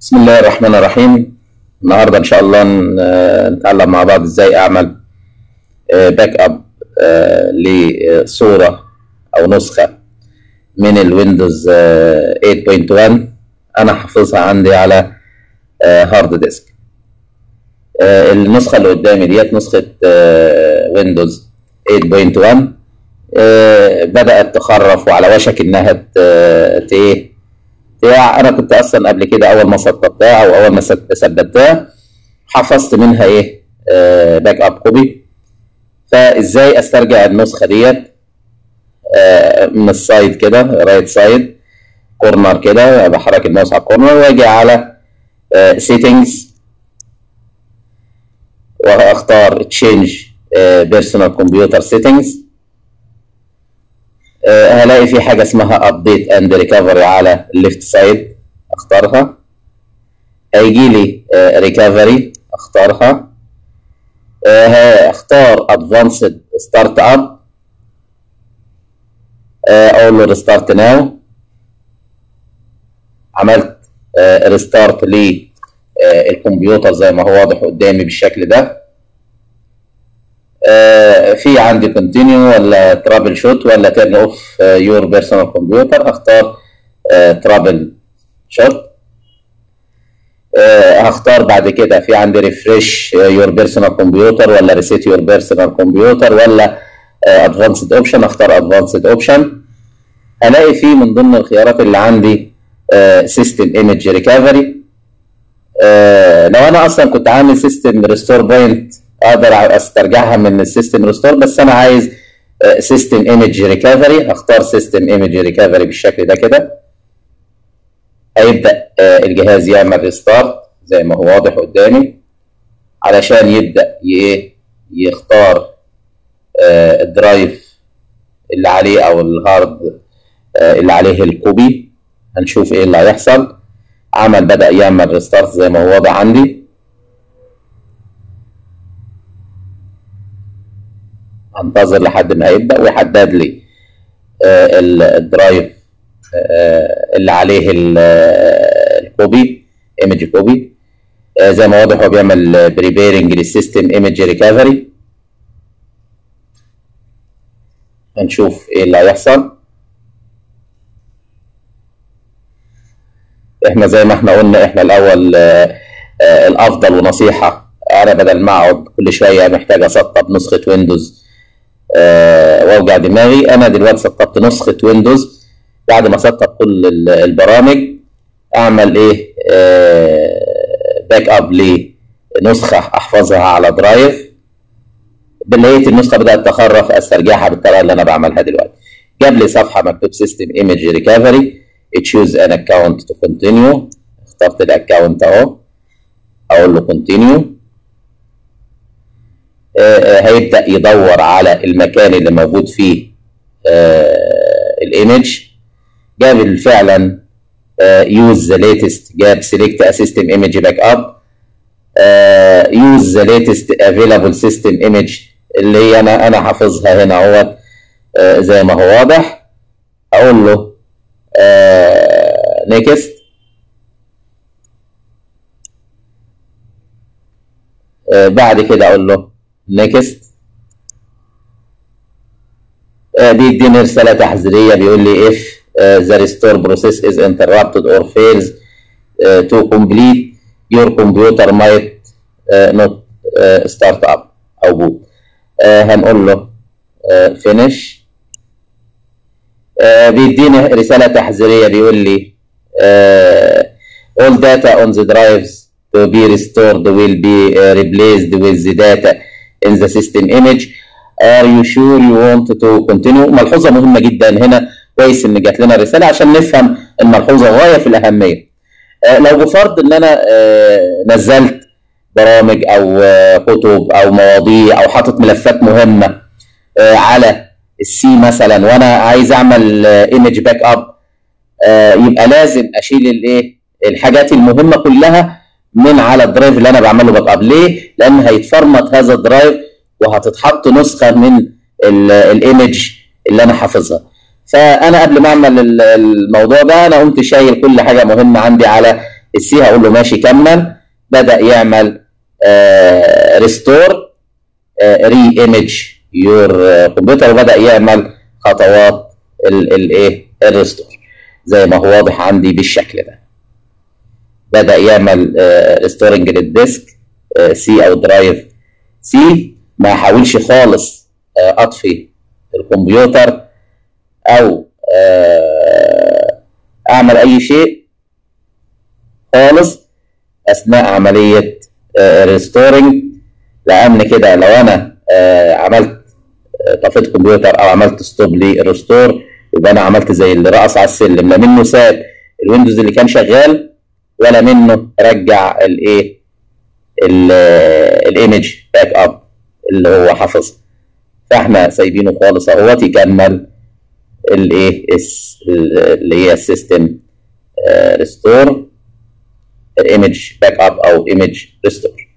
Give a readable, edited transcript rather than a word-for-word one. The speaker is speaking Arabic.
بسم الله الرحمن الرحيم. النهارده ان شاء الله نتعلم مع بعض ازاي اعمل باك اب لصوره او نسخه من الويندوز 8.1. انا حافظها عندي على هارد ديسك. النسخه اللي قدامي ديت نسخه ويندوز 8.1. بدات تخرف وعلى وشك انها انا كنت اصلا قبل كده اول ما سطبتها او اول ما ثبتها حفظت منها باك اب كوبي. فازاي استرجع النسخه ديت من السايد كده، رايت سايد كورنر كده، بحرك الماوس على الكورنر واجي على سيتنجز واختار تشينج بيرسونال كمبيوتر سيتنجز. هلاقي في حاجة اسمها ابديت اند ريكفري على الليفت سايد، اختارها. هيجي لي ريكفري، اختارها. اختار ادفانسد ستارت اب، اقول له ريستارت ناو. عملت ريستارت للكمبيوتر زي ما هو واضح قدامي بالشكل ده. في عندي كونتينيو ولا ترابل شوت ولا تيرن اوف يور بيرسونال كمبيوتر. هختار ترابل شوت. هختار بعد كده في عندي ريفريش يور بيرسونال كمبيوتر ولا ريسيت يور بيرسونال كمبيوتر ولا ادفانسد اوبشن. اختار ادفانسد اوبشن. هلاقي في من ضمن الخيارات اللي عندي سيستم ايمج ريكفري. لو انا اصلا كنت عامل سيستم ريستور بوينت اقدر استرجعها من السيستم ريستور، بس انا عايز سيستم ايمج ريكفري. هختار سيستم ايمج ريكفري بالشكل ده كده. هيبدا الجهاز يعمل ريستارت زي ما هو واضح قدامي علشان يبدا يختار الدرايف اللي عليه او الهارد اللي عليه الكوبي. هنشوف ايه اللي هيحصل. بدا يعمل ريستارت زي ما هو واضح عندي. هنتظر لحد ما هيبدأ ويحدد لي الدرايف اللي عليه الكوبي، ايمج كوبي. زي ما واضح هو بيعمل بريبيرنج للسيستم ايمج ريكفري. هنشوف ايه اللي هيحصل. احنا زي ما احنا قلنا احنا الاول الافضل ونصيحة، انا بدل ما اقعد كل شوية محتاج اسطب نسخة ويندوز واوجع دماغي، انا دلوقتي سطبت نسخه ويندوز. بعد ما سطب كل البرامج اعمل باك اب لنسخه احفظها على درايف. لقيت النسخه بدات تخرف، استرجعها بالطريقه اللي انا بعملها دلوقتي. جاب لي صفحه مكتوب سيستم ايمج ريكفري، تشوز ان اكونت تو كونتينيو. اخترت الاكونت اهو، اقول له كونتينيو. هيبدأ يدور على المكان اللي موجود فيه الايمج. جاب فعلا use the latest، جاب select a system image backup. use the latest available system image اللي هي انا حافظها هنا اهوت زي ما هو واضح. اقول له next. بعد كده اقول له next. بيديني رسالة تحذيرية بيقول لي if the restore process is interrupted or fails to complete your computer might not start up أو boot. هنقول له finish. بيديني رسالة تحذيرية بيقول لي all data on the drives to be restored will be replaced with the data in the system image. Are you sure you want to continue؟ ملحوظة مهمة جدا هنا، كويس ان جات لنا رسالة عشان نفهم الملحوظة غاية في الأهمية. لو بفرض ان انا نزلت برامج او كتب او مواضيع او حاطط ملفات مهمة على السي مثلا وانا عايز اعمل ايمج باك اب، يبقى لازم اشيل الحاجات المهمة كلها من على الدرايف اللي انا بعمله باك اب. ليه؟ لان هيتفرمت هذا الدرايف وهتتحط نسخه من الايمج اللي انا حافظها. فانا قبل ما اعمل الموضوع ده انا قمت شايل كل حاجه مهمه عندي على السي هقول له ماشي كمل. بدأ يعمل ريستور ري ايمج يور كمبيوتر، وبدأ يعمل خطوات الايه الريستور زي ما هو واضح عندي بالشكل ده. بدأ يعمل ريستورنج للديسك سي او درايف سي. ما حاولش خالص اطفي الكمبيوتر او اعمل اي شيء خالص اثناء عمليه ريستورنج، لان كده لو انا عملت طفيت الكمبيوتر او عملت ستوب للريستور يبقى انا عملت زي اللي رقص على السلم، لا منه ساب الويندوز اللي كان شغال ولا منه رجع الايه الايمج باك اب اللي هو حافظها. فاحنا سايبينه خالص اهوت يكمل الايه اللي هي السيستم ريستور ايمج باك اب او ايمج ريستور.